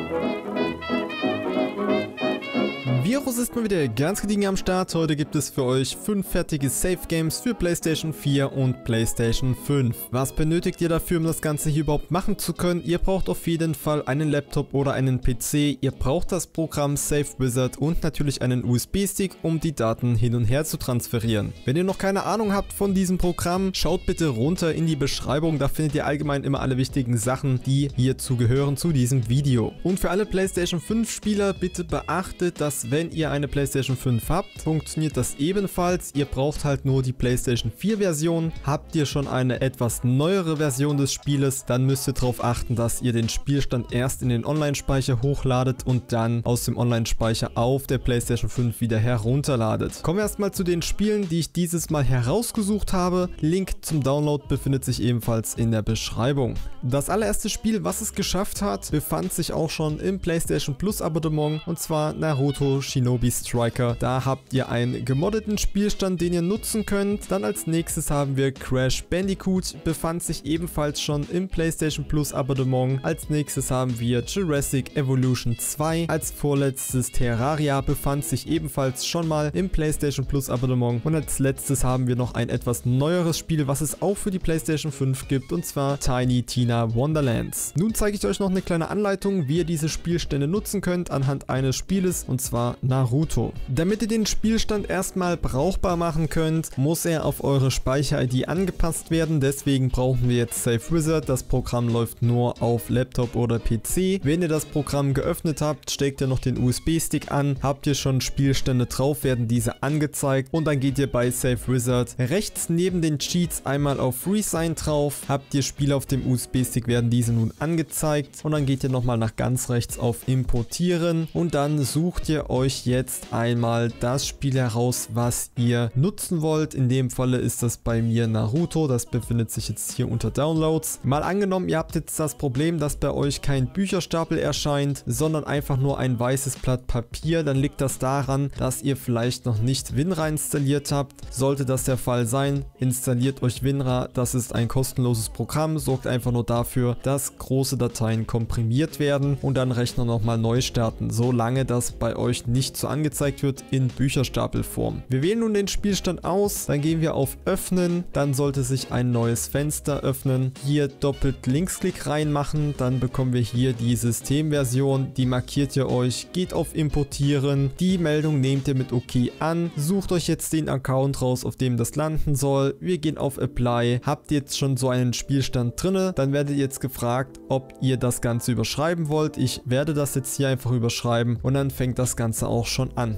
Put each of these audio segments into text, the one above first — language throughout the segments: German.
Virus ist mal wieder ganz gediegen am Start. Heute gibt es für euch 5 fertige Safe Games für PlayStation 4 und PlayStation 5. Was benötigt ihr dafür, um das Ganze hier überhaupt machen zu können? Ihr braucht auf jeden Fall einen Laptop oder einen PC. Ihr braucht das Programm Safe Wizard und natürlich einen USB-Stick, um die Daten hin und her zu transferieren. Wenn ihr noch keine Ahnung habt von diesem Programm, schaut bitte runter in die Beschreibung. Da findet ihr allgemein immer alle wichtigen Sachen, die hierzu gehören zu diesem Video. Und für alle PlayStation 5 Spieler bitte beachtet, dass wenn ihr eine PlayStation 5 habt, funktioniert das ebenfalls. Ihr braucht halt nur die PlayStation 4 Version. Habt ihr schon eine etwas neuere Version des Spieles, dann müsst ihr darauf achten, dass ihr den Spielstand erst in den Online-Speicher hochladet und dann aus dem Online-Speicher auf der PlayStation 5 wieder herunterladet. Kommen wir erstmal zu den Spielen, die ich dieses Mal herausgesucht habe. Link zum Download befindet sich ebenfalls in der Beschreibung. Das allererste Spiel, was es geschafft hat, befand sich auch schon im PlayStation Plus Abonnement, und zwar Naruto Shinobi Striker. Da habt ihr einen gemoddeten Spielstand, den ihr nutzen könnt. Dann als nächstes haben wir Crash Bandicoot, befand sich ebenfalls schon im PlayStation Plus Abonnement. Als nächstes haben wir Jurassic Evolution 2. Als vorletztes Terraria, befand sich ebenfalls schon mal im PlayStation Plus Abonnement. Und als letztes haben wir noch ein etwas neueres Spiel, was es auch für die PlayStation 5 gibt, und zwar Tiny Tina Wonderlands. Nun zeige ich euch noch eine kleine Anleitung, wie ihr diese Spielstände nutzen könnt anhand eines Spieles, und zwar Naruto. Damit ihr den Spielstand erstmal brauchbar machen könnt, muss er auf eure Speicher-ID angepasst werden. Deswegen brauchen wir jetzt Safe Wizard. Das Programm läuft nur auf Laptop oder PC. Wenn ihr das Programm geöffnet habt, steckt ihr noch den USB-Stick an. Habt ihr schon Spielstände drauf, werden diese angezeigt, und dann geht ihr bei Safe Wizard rechts neben den Cheats einmal auf Resign drauf. Habt ihr Spiele auf dem USB-Stick, werden diese nun angezeigt, und dann geht ihr nochmal nach ganz rechts auf Importieren, und dann sucht ihr euch jetzt einmal das Spiel heraus, was ihr nutzen wollt. In dem Falle ist das bei mir Naruto. Das befindet sich jetzt hier unter Downloads. Mal angenommen, ihr habt jetzt das Problem, dass bei euch kein Bücherstapel erscheint, sondern einfach nur ein weißes Blatt Papier. Dann liegt das daran, dass ihr vielleicht noch nicht WinRAR installiert habt. Sollte das der Fall sein, installiert euch WinRAR. Das ist ein kostenloses Programm, sorgt einfach nur dafür, dass große Dateien komprimiert werden, und dann Rechner nochmal neu starten, solange das bei euch nicht so angezeigt wird in Bücherstapelform. Wir wählen nun den Spielstand aus, dann gehen wir auf Öffnen, dann sollte sich ein neues Fenster öffnen. Hier doppelt Linksklick reinmachen, dann bekommen wir hier die Systemversion, die markiert ihr euch, geht auf Importieren, die Meldung nehmt ihr mit OK an, sucht euch jetzt den Account raus, auf dem das landen soll. Wir gehen auf Apply. Habt ihr jetzt schon so einen Spielstand drinne, dann werdet ihr jetzt gefragt, ob ihr das Ganze überschreiben wollt. Ich werde das jetzt hier einfach überschreiben, und dann fängt das Ganze auch schon an.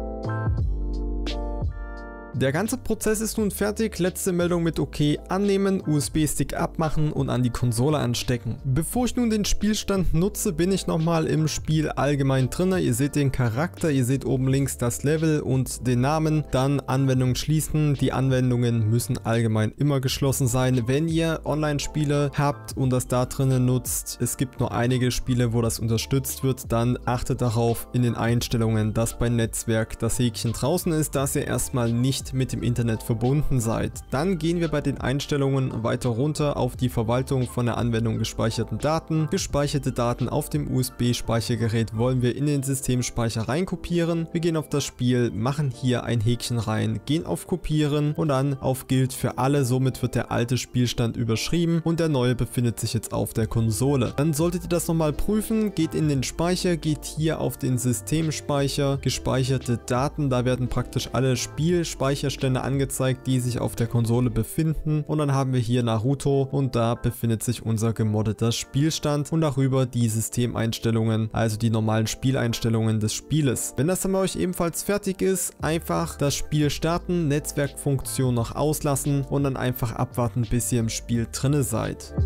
Der ganze Prozess ist nun fertig. Letzte Meldung mit OK annehmen, USB-Stick abmachen und an die Konsole anstecken. Bevor ich nun den Spielstand nutze, bin ich nochmal im Spiel allgemein drin. Ihr seht den Charakter, ihr seht oben links das Level und den Namen. Dann Anwendungen schließen. Die Anwendungen müssen allgemein immer geschlossen sein, wenn ihr Online-Spiele habt und das da drinnen nutzt. Es gibt nur einige Spiele, wo das unterstützt wird. Dann achtet darauf in den Einstellungen, dass bei Netzwerk das Häkchen draußen ist, dass ihr erstmal nicht mit dem Internet verbunden seid. Dann gehen wir bei den Einstellungen weiter runter auf die Verwaltung von der Anwendung gespeicherten Daten. Gespeicherte Daten auf dem USB-Speichergerät wollen wir in den Systemspeicher reinkopieren. Wir gehen auf das Spiel, machen hier ein Häkchen rein, gehen auf Kopieren und dann auf Gilt für alle. Somit wird der alte Spielstand überschrieben und der neue befindet sich jetzt auf der Konsole. Dann solltet ihr das nochmal prüfen, geht in den Speicher, geht hier auf den Systemspeicher, gespeicherte Daten, da werden praktisch alle Speicherstände angezeigt, die sich auf der Konsole befinden, und dann haben wir hier Naruto, und da befindet sich unser gemoddeter Spielstand und darüber die Systemeinstellungen, also die normalen Spieleinstellungen des Spieles. Wenn das dann bei euch ebenfalls fertig ist, einfach das Spiel starten, Netzwerkfunktion noch auslassen und dann einfach abwarten, bis ihr im Spiel drinne seid.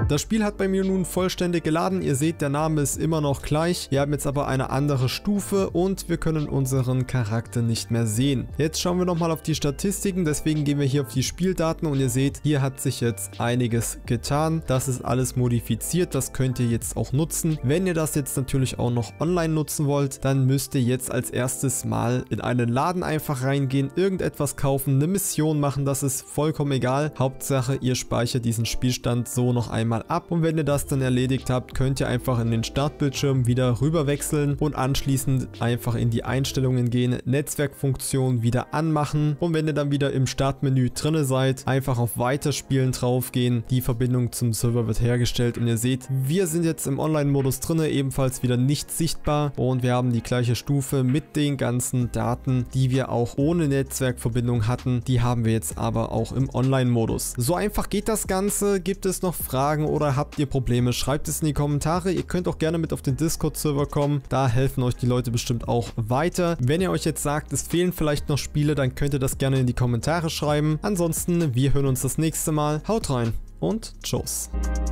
Das Spiel hat bei mir nun vollständig geladen. Ihr seht, der Name ist immer noch gleich. Wir haben jetzt aber eine andere Stufe und wir können unseren Charakter nicht mehr sehen. Jetzt schauen wir nochmal auf die Statistiken, deswegen gehen wir hier auf die Spieldaten und ihr seht, hier hat sich jetzt einiges getan. Das ist alles modifiziert, das könnt ihr jetzt auch nutzen. Wenn ihr das jetzt natürlich auch noch online nutzen wollt, dann müsst ihr jetzt als erstes mal in einen Laden einfach reingehen, irgendetwas kaufen, eine Mission machen, das ist vollkommen egal. Hauptsache, ihr speichert diesen Spielstand so noch einmal ab und wenn ihr das dann erledigt habt, könnt ihr einfach in den Startbildschirm wieder rüber wechseln und anschließend einfach in die Einstellungen gehen, Netzwerkfunktion wieder anmachen und wenn ihr dann wieder im Startmenü drinne seid, einfach auf Weiterspielen drauf gehen. Die Verbindung zum Server wird hergestellt und ihr seht, wir sind jetzt im Online-Modus drinne, ebenfalls wieder nicht sichtbar und wir haben die gleiche Stufe mit den ganzen Daten, die wir auch ohne Netzwerkverbindung hatten. Die haben wir jetzt aber auch im Online-Modus. So einfach geht das Ganze. Gibt es noch Fragen oder habt ihr Probleme? Schreibt es in die Kommentare. Ihr könnt auch gerne mit auf den Discord-Server kommen. Da helfen euch die Leute bestimmt auch weiter. Wenn ihr euch jetzt sagt, es fehlen vielleicht noch Spiele, dann könnt ihr das gerne in die Kommentare schreiben. Ansonsten, wir hören uns das nächste Mal. Haut rein und tschüss.